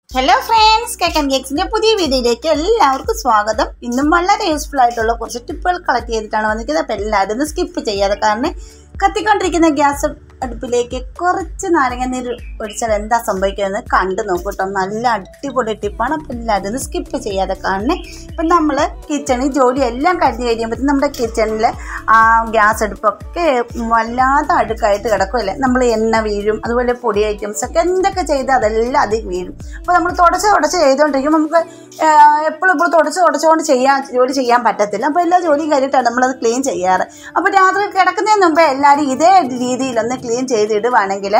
Hello friends, cake and കേക്സിൻ്റെ പുതിയ വീഡിയോയിലേക്ക് എല്ലാവർക്കും സ്വാഗതം. ഇന്നും വളരെ യൂസ്ഫുൾ ആയിട്ടുള്ള കുറച്ച് ടിപ്പുകൾ കളക്ട് ചെയ്തിട്ടാണ് വന്നിരിക്കുന്നത്. അപ്പോൾ എല്ലാവരും ഒന്ന് സ്കിപ്പ് ചെയ്യാതെ, കാരണം കത്തിക്കൊണ്ടിരിക്കുന്ന ഗ്യാസ് അടുപ്പിലേക്ക് കുറച്ച് നാരങ്ങാനീര് ഒഴിച്ചാൽ എന്താ സംഭവിക്കുന്നത് കണ്ടു നോക്കൂട്ടോ. നല്ല അടിപൊളി ടിപ്പാണ്. അപ്പോൾ എല്ലാവരും ഒന്ന് സ്കിപ്പ് ചെയ്യാതെ കാണണേ. ഇപ്പം നമ്മൾ കിച്ചണിൽ ജോലി എല്ലാം കഴിഞ്ഞ് കഴിയുമ്പോഴത്തേക്കും നമ്മുടെ കിച്ചണിൽ ആ ഗ്യാസ് അടുപ്പൊക്കെ വല്ലാതെ അഴുക്കായിട്ട് കിടക്കുമല്ലേ. നമ്മൾ എണ്ണ വീഴും, അതുപോലെ പൊടി ഐറ്റംസ് ഒക്കെ എന്തൊക്കെ ചെയ്താൽ അതെല്ലാം അതിൽ വീഴും. അപ്പോൾ നമ്മൾ തുടച്ച് ചെയ്തുകൊണ്ടിരിക്കും. നമുക്ക് എപ്പോഴും തുടച്ചുകൊണ്ട് ജോലി ചെയ്യാൻ പറ്റത്തില്ല. അപ്പോൾ എല്ലാ ജോലിയും കഴിഞ്ഞിട്ടാണ് നമ്മളത് ക്ലീൻ ചെയ്യാറ്. അപ്പോൾ രാത്രി കിടക്കുന്നതിന് മുമ്പേ എല്ലാവരും ഇതേ രീതിയിലൊന്ന് ക്ലീൻ ചെയ്തിടുവാണെങ്കിൽ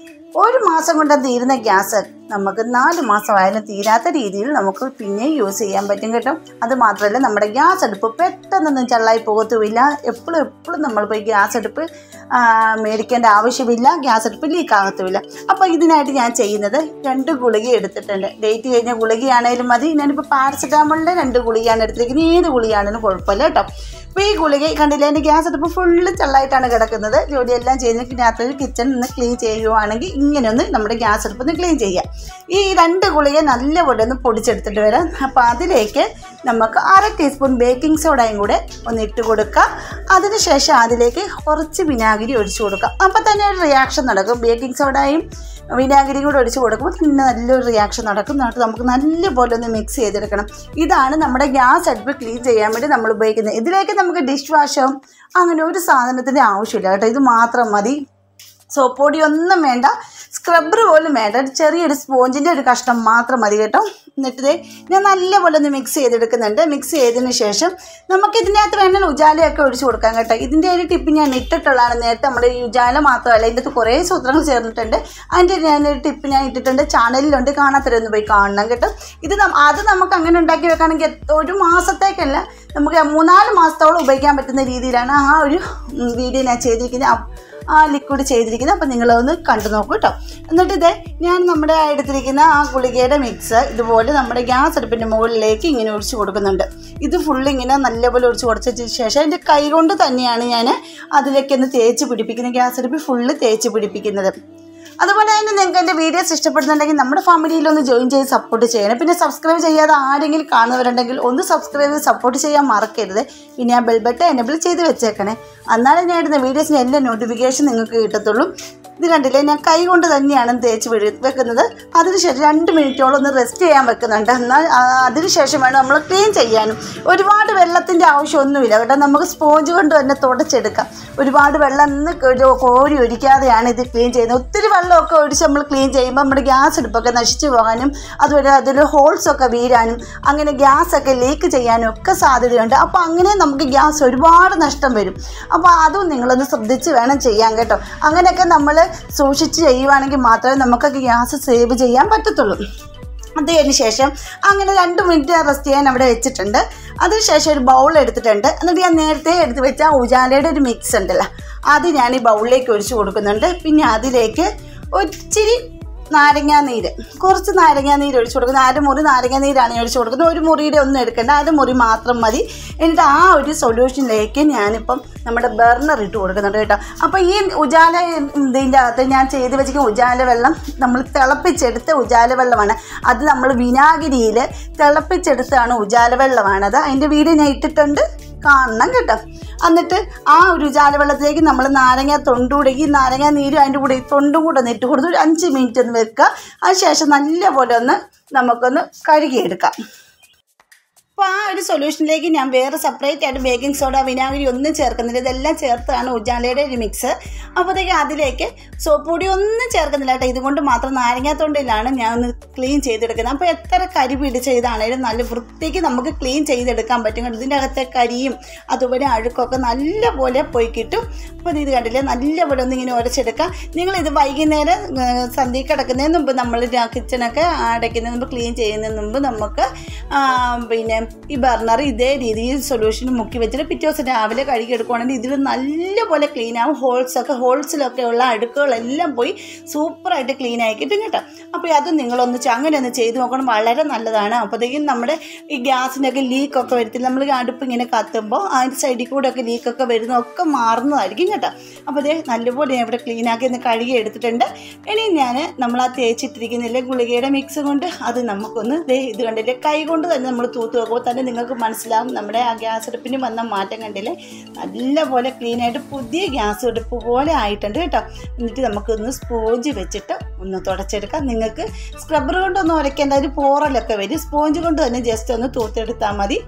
1 മാസം കൊണ്ട് തീരുന്ന ഗ്യാസ് നമുക്ക് 4 മാസമായാലും തീരാത്ത രീതിയിൽ നമുക്ക് പിന്നെയും യൂസ് ചെയ്യാൻ പറ്റും കേട്ടോ. അത് മാത്രമല്ല, നമ്മുടെ ഗ്യാസ് അടുപ്പ് പെട്ടെന്നൊന്നും ചള്ളായി പോകത്തുമില്ല. എപ്പോഴും നമ്മൾ പോയി ഗ്യാസ് അടുപ്പ് മേടിക്കേണ്ട ആവശ്യമില്ല. ഗ്യാസ് അടുപ്പ് ലീക്ക് ആകത്തുമില്ല. അപ്പോൾ ഇതിനായിട്ട് ഞാൻ ചെയ്യുന്നത് 2 ഗുളിക എടുത്തിട്ടുണ്ട്. ഡേറ്റ് കഴിഞ്ഞ ഗുളികയാണേലും മതി. ഞാനിപ്പോൾ പാരസെറ്റാമോളിൻ്റെ 2 ഗുളികയാണ് എടുത്തിരിക്കുന്നത്. ഏത് ഗുളികയാണെങ്കിലും കുഴപ്പമില്ല കേട്ടോ. അപ്പോൾ ഈ ഗുളിക കണ്ടില്ല, എൻ്റെ ഗ്യാസ് അടുപ്പ് ഫുള്ള് ചള്ളായിട്ടാണ് കിടക്കുന്നത്. ജോലിയെല്ലാം ചെയ്തിട്ട് രാത്രി കിച്ചൺ ഒന്ന് ക്ലീൻ ചെയ്യുവാണെങ്കിൽ ഇങ്ങനെയൊന്ന് നമ്മുടെ ഗ്യാസ് അടുപ്പ് ഒന്ന് ക്ലീൻ ചെയ്യാം. ഈ 2 ഗുളിക നല്ലപോലെ ഒന്ന് പൊടിച്ചെടുത്തിട്ട് വരാം. അപ്പോൾ അതിലേക്ക് നമുക്ക് 1/2 ടീസ്പൂൺ ബേക്കിംഗ് സോഡയും കൂടെ ഒന്ന് ഇട്ട് കൊടുക്കുക. അതിനുശേഷം അതിലേക്ക് കുറച്ച് വിനാഗിരി ഒഴിച്ചു കൊടുക്കുക. അപ്പോൾ തന്നെ ഒരു റിയാക്ഷൻ നടക്കും. ബേക്കിംഗ് സോഡയും വിനാഗിരിയും കൂടെ ഒഴിച്ച് കൊടുക്കുമ്പോൾ പിന്നെ നല്ലൊരു റിയാക്ഷൻ നടക്കും. എന്നിട്ട് നമുക്ക് നല്ലപോലെ ഒന്ന് മിക്സ് ചെയ്തെടുക്കണം. ഇതാണ് നമ്മുടെ ഗ്യാസ് അടുപ്പ് ക്ലീൻ ചെയ്യാൻ വേണ്ടി നമ്മൾ ഉപയോഗിക്കുന്നത്. ഇതിലേക്ക് നമുക്ക് ഡിഷ് വാഷോ അങ്ങനെ ഒരു സാധനത്തിൻ്റെ ആവശ്യമില്ല കേട്ടോ. ഇത് മാത്രം മതി. സോപ്പ് പൊടിയൊന്നും വേണ്ട, സ്ക്രബ്ബർ പോലും വേണ്ട. ചെറിയൊരു സ്പോഞ്ചിൻ്റെ ഒരു കഷ്ണം മാത്രം മതി കേട്ടോ. എന്നിട്ട് ഞാൻ നല്ലപോലെ ഒന്ന് മിക്സ് ചെയ്തെടുക്കുന്നുണ്ട്. മിക്സ് ചെയ്തതിന് ശേഷം നമുക്കിതിനകത്ത് വേണമെങ്കിൽ ഉജാലയൊക്കെ ഒഴിച്ച് കൊടുക്കാം കേട്ടോ. ഇതിൻ്റെ ഒരു ടിപ്പ് ഞാൻ ഇട്ടിട്ടുള്ളതാണ് നേരത്തെ. നമ്മുടെ ഈ ഉജാല മാത്രമല്ല, ഇതിൻ്റെ അകത്ത് കുറേ സൂത്രങ്ങൾ ചേർന്നിട്ടുണ്ട്. അതിൻ്റെ ഞാനൊരു ടിപ്പ് ഞാൻ ഇട്ടിട്ടുണ്ട്, ചാനലിലുണ്ട്. കാണാത്തവരൊന്ന് പോയി കാണണം കേട്ടോ. അത് നമുക്ക് അങ്ങനെ ഉണ്ടാക്കി വെക്കുകയാണെങ്കിൽ 1 മാസത്തേക്കല്ല, നമുക്ക് 3-4 മാസത്തോളം ഉപയോഗിക്കാൻ പറ്റുന്ന രീതിയിലാണ് ആ ഒരു വീഡിയോ ഞാൻ ചെയ്തിരിക്കുന്നത്, ആ ലിക്വിഡ് ചെയ്തിരിക്കുന്നത്. അപ്പോൾ നിങ്ങളൊന്ന് കണ്ടു നോക്കൂ കേട്ടോ. എന്നിട്ട് ഞാൻ നമ്മുടെ എടുത്തിരിക്കുന്ന ആ ഗുളികയുടെ മിക്സ് ഇതുപോലെ നമ്മുടെ ഗ്യാസ് അടുപ്പിൻ്റെ മുകളിലേക്ക് ഇങ്ങനെ ഒഴിച്ച് കൊടുക്കുന്നുണ്ട്. ഇത് ഫുള്ള് ഇങ്ങനെ നല്ലപോലെ ഒഴിച്ച് കൊടുത്തതിന് ശേഷം എൻ്റെ കൈ കൊണ്ട് തന്നെയാണ് ഞാൻ അതിലേക്കൊന്ന് തേച്ച് പിടിപ്പിക്കുന്നത്. ഗ്യാസ് അടുപ്പിൽ ഫുള്ള് തേച്ച് പിടിപ്പിക്കുന്നത്. അതുപോലെ തന്നെ നിങ്ങൾക്ക് എൻ്റെ വീഡിയോസ് ഇഷ്ടപ്പെടുന്നുണ്ടെങ്കിൽ നമ്മുടെ ഫാമിലിയിലൊന്ന് ജോയിൻ ചെയ്ത് സപ്പോർട്ട് ചെയ്യണം. പിന്നെ സബ്സ്ക്രൈബ് ചെയ്യാതെ ആരെങ്കിലും കാണുന്നവരുണ്ടെങ്കിൽ ഒന്ന് സബ്സ്ക്രൈബ് ചെയ്ത് സപ്പോർട്ട് ചെയ്യാൻ മറക്കരുത്. പിന്നെ ആ ബെൽ ബട്ടൺ എനേബിൾ ചെയ്ത് വെച്ചേക്കണേ. എന്നാലും ഞാൻ ഇടുന്ന വീഡിയോസിന് എല്ലാ നോട്ടിഫിക്കേഷൻ നിങ്ങൾക്ക് കിട്ടത്തുള്ളൂ. ഇത് കണ്ടില്ലേ, ഞാൻ കൈ കൊണ്ട് തന്നെയാണ് തേച്ച് വെക്കുന്നത്. അതിനുശേഷം 2 മിനിറ്റോളം ഒന്ന് റെസ്റ്റ് ചെയ്യാൻ വെക്കുന്നുണ്ട്. എന്നാൽ അതിനുശേഷം വേണം നമ്മൾ ക്ലീൻ ചെയ്യാനും. ഒരുപാട് വെള്ളത്തിൻ്റെ ആവശ്യമൊന്നുമില്ല കേട്ടോ. നമുക്ക് സ്പോഞ്ച് കൊണ്ട് തന്നെ തുടച്ചെടുക്കാം. ഒരുപാട് വെള്ളം കോരി ഒഴിക്കാതെയാണ് ഇത് ക്ലീൻ ചെയ്യുന്നത്. ഒത്തിരി വെള്ളമൊക്കെ ഒഴിച്ച് നമ്മൾ ക്ലീൻ ചെയ്യുമ്പോൾ നമ്മുടെ ഗ്യാസ് അടുപ്പൊക്കെ നശിച്ചു പോകാനും അതുപോലെ അതിൽ ഹോൾസൊക്കെ വീഴാനും അങ്ങനെ ഗ്യാസൊക്കെ ലീക്ക് ചെയ്യാനും ഒക്കെ സാധ്യതയുണ്ട്. അപ്പോൾ അങ്ങനെ നമുക്ക് ഗ്യാസ് ഒരുപാട് നഷ്ടം വരും. അപ്പോൾ അതും നിങ്ങളൊന്ന് ശ്രദ്ധിച്ച് വേണം ചെയ്യാൻ കേട്ടോ. അങ്ങനെയൊക്കെ നമ്മൾ സൂക്ഷിച്ച് ചെയ്യുവാണെങ്കിൽ മാത്രമേ നമുക്കൊക്കെ ഗ്യാസ് സേവ് ചെയ്യാൻ പറ്റത്തുള്ളൂ. അതിന് ശേഷം അങ്ങനെ 2 മിനിറ്റ് റെസ്റ്റ് ചെയ്യാൻ അവിടെ വെച്ചിട്ടുണ്ട്. അതിനുശേഷം ഒരു ബൗൾ എടുത്തിട്ടുണ്ട്. എന്നിട്ട് ഞാൻ നേരത്തെ എടുത്ത് വെച്ച ഉജാലയുടെ ഒരു മിക്സ് ഉണ്ടല്ലോ, അത് ഞാൻ ഈ ബൗളിലേക്ക് ഒഴിച്ച് കൊടുക്കുന്നുണ്ട്. പിന്നെ അതിലേക്ക് ഒത്തിരി നാരങ്ങാനീര്, കുറച്ച് നാരങ്ങാനീര് ഒഴിച്ച് കൊടുക്കുന്നത്. 1/2 മുറി നാരങ്ങാനീരാണ് ഞാൻ ഒഴിച്ച് കൊടുക്കുന്നത്. 1 മുറിയുടെ ഒന്നും എടുക്കേണ്ട, 1/2 മുറി മാത്രം മതി. എന്നിട്ട് ആ ഒരു സൊല്യൂഷനിലേക്ക് ഞാനിപ്പം നമ്മുടെ ബർണർ ഇട്ട് കൊടുക്കുന്നുണ്ട് കേട്ടോ. അപ്പോൾ ഈ ഉജാല ഇതിൻ്റെ അകത്ത് ഞാൻ ചെയ്ത് വെച്ചിരിക്കുന്ന ഉജാല വെള്ളം നമ്മൾ തിളപ്പിച്ചെടുത്ത ഉജാല വെള്ളമാണ്. അത് നമ്മൾ വിനാഗിരിയിൽ തിളപ്പിച്ചെടുത്താണ് ഉജാല വെള്ളമാണത്. അതിൻ്റെ വീഡിയോ ഞാൻ ഇട്ടിട്ടുണ്ട്, കാണണം കേട്ടോ. എന്നിട്ട് ആ ഒരു ഉജാല വെള്ളത്തിലേക്ക് നമ്മൾ നാരങ്ങ തൊണ്ടൂടെ ഈ നാരങ്ങ നീരും അതിൻ്റെ കൂടെ ഈ തൊണ്ടും കൂടെ ഒന്ന് ഇട്ട് കൊടുത്ത് ഒരു 5 മിനിറ്റ് ഒന്ന് വെക്കുക. അതിനുശേഷം നല്ലപോലെ ഒന്ന് നമുക്കൊന്ന് കഴുകിയെടുക്കാം. അപ്പോൾ ആ ഒരു സൊല്യൂഷനിലേക്ക് ഞാൻ വേറെ സെപ്പറേറ്റ് ആയിട്ട് ബേക്കിംഗ് സോഡ വിനാഗിരി ഒന്നും ചേർക്കുന്നില്ല. ഇതെല്ലാം ചേർത്താണ് ഉജാലയുടെ ഒരു മിക്സ്. അപ്പോഴത്തേക്ക് അതിലേക്ക് സോപ്പ് പൊടി ഒന്നും ചേർക്കുന്നില്ല കേട്ടോ. ഇതുകൊണ്ട് മാത്രം നാരങ്ങാത്തൊണ്ടിലാണ് ഞാൻ ഒന്ന് ക്ലീൻ ചെയ്തെടുക്കുന്നത്. അപ്പോൾ എത്ര കരി പിടിച്ച ഇതാണേലും നല്ല വൃത്തിക്ക് നമുക്ക് ക്ലീൻ ചെയ്തെടുക്കാൻ പറ്റും. ഇതിൻ്റെ അകത്തെ കരിയും അതുപോലെ അഴുക്കൊക്കെ നല്ലപോലെ പോയി കിട്ടും. അപ്പോൾ ഇത് കണ്ടില്ലേ, നല്ലപോലെ ഒന്ന് ഇങ്ങനെ ഉരച്ചെടുക്കാം. നിങ്ങളിത് വൈകുന്നേരം സന്ധ്യ കിടക്കുന്നതിന് മുമ്പ്, നമ്മൾ കിച്ചണൊക്കെ അടയ്ക്കുന്നതിന് മുമ്പ്, ക്ലീൻ ചെയ്യുന്നതിന് മുമ്പ് നമുക്ക് പിന്നെ ഈ ബർണർ ഇതേ രീതിയിൽ സൊല്യൂഷൻ മുക്കി വെച്ചിട്ട് പിറ്റേ ദിവസം രാവിലെ കഴുകിയെടുക്കുകയാണെങ്കിൽ ഇതിൽ നല്ലപോലെ ക്ലീൻ ആവും. ഹോൾസിലൊക്കെ ഉള്ള അഴുക്കുകളെല്ലാം പോയി സൂപ്പറായിട്ട് ക്ലീൻ ആയി കിട്ടും കേട്ടോ. അപ്പോൾ അത് നിങ്ങളൊന്ന് അങ്ങനെ ഒന്ന് ചെയ്ത് നോക്കണം, വളരെ നല്ലതാണ്. അപ്പോഴത്തേക്കും നമ്മുടെ ഈ ഗ്യാസിൻ്റെയൊക്കെ ലീക്കൊക്കെ വരത്തില്ല. നമ്മൾ അടുപ്പ് ഇങ്ങനെ കത്തുമ്പോൾ അതിൻ്റെ സൈഡിൽ കൂടെ ഒക്കെ ലീക്കൊക്കെ വരുന്നതൊക്കെ മാറുന്നതായിരിക്കും കേട്ടോ. അപ്പോൾ അതേ നല്ലപോലെ ഞാൻ ഇവിടെ ക്ലീനാക്കി ഒന്ന് കഴുകി എടുത്തിട്ടുണ്ട്. ഇനി നമ്മൾ ആ തേച്ചിട്ടിരിക്കുന്നില്ലേ ഗുളികയുടെ മിക്സ് കൊണ്ട് അത് നമുക്കൊന്ന് ഇത് കണ്ടില്ലേ കൈ കൊണ്ട് തന്നെ നമ്മൾ തൂത്ത് വെക്കുമ്പോൾ തന്നെ നിങ്ങൾക്ക് മനസ്സിലാവും നമ്മുടെ ആ ഗ്യാസ് അടുപ്പിന് വന്ന മാറ്റം കണ്ടില്ലേ. നല്ലപോലെ ക്ലീനായിട്ട് പുതിയ ഗ്യാസ് അടുപ്പ് പോലെ ആയിട്ടുണ്ട് കേട്ടോ. എന്നിട്ട് നമുക്കൊന്ന് സ്പോഞ്ച് വെച്ചിട്ട് ഒന്ന് തുടച്ചെടുക്കാം. നിങ്ങൾക്ക് സ്ക്രബ്ബർ കൊണ്ടൊന്നും ഉരയ്ക്കേണ്ട, ഒരു പോറലൊക്കെ വരും. സ്പോഞ്ച് കൊണ്ട് തന്നെ ജസ്റ്റ് ഒന്ന് തൂത്തെടുത്താൽ മതി.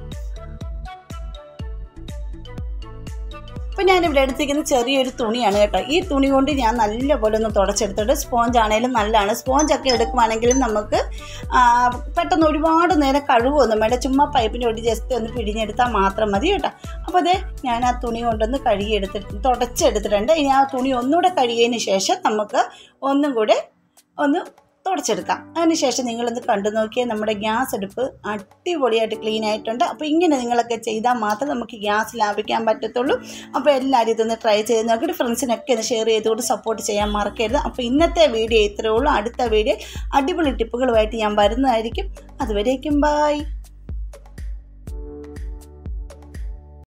അപ്പോൾ ഞാനിവിടെ എടുത്തിരിക്കുന്ന ചെറിയൊരു തുണിയാണ് കേട്ടോ. ഈ തുണി കൊണ്ട് ഞാൻ നല്ലപോലെ ഒന്ന് തുടച്ചെടുത്തിട്ട്, സ്പോഞ്ച് ആണെങ്കിലും നല്ലതാണ്. സ്പോഞ്ചൊക്കെ എടുക്കുവാണെങ്കിലും നമുക്ക് പെട്ടെന്ന് ഒരുപാട് നേരം കഴുകുമൊന്നും വേണ്ട, ചുമ്മാ പൈപ്പിൻ്റെ ഒടി ജസ്റ്റ് ഒന്ന് പിഴിഞ്ഞെടുത്താൽ മാത്രം മതി കേട്ടോ. അപ്പോൾ അതേ ഞാൻ ആ തുണി കൊണ്ടൊന്ന് തുടച്ചെടുത്തിട്ടുണ്ട്. ഇനി ആ തുണി ഒന്നുകൂടെ കഴുകിയതിന് ശേഷം നമുക്ക് ഒന്നും കൂടെ ഒന്ന് തുടച്ചെടുക്കാം. അതിനുശേഷം നിങ്ങളൊന്ന് കണ്ടു നോക്കിയാൽ നമ്മുടെ ഗ്യാസ് അടുപ്പ് അടിപൊളിയായിട്ട് ക്ലീൻ ആയിട്ടുണ്ട്. അപ്പോൾ ഇങ്ങനെ നിങ്ങളൊക്കെ ചെയ്താൽ മാത്രമേ നമുക്ക് ഗ്യാസ് ലാഭിക്കാൻ പറ്റത്തുള്ളൂ. അപ്പോൾ എല്ലാവരും ഇതൊന്ന് ട്രൈ ചെയ്ത് നോക്കിയിട്ട് ഫ്രണ്ട്സിനൊക്കെ ഒന്ന് ഷെയർ ചെയ്തുകൊണ്ട് സപ്പോർട്ട് ചെയ്യാൻ മറക്കരുത്. അപ്പോൾ ഇന്നത്തെ വീഡിയോ ഇത്രയേ ഉള്ളൂ. അടുത്ത വീഡിയോ അടിപൊളി ടിപ്പുകളുമായിട്ട് ഞാൻ വരുന്നതായിരിക്കും. അതുവരേക്കും ബൈ.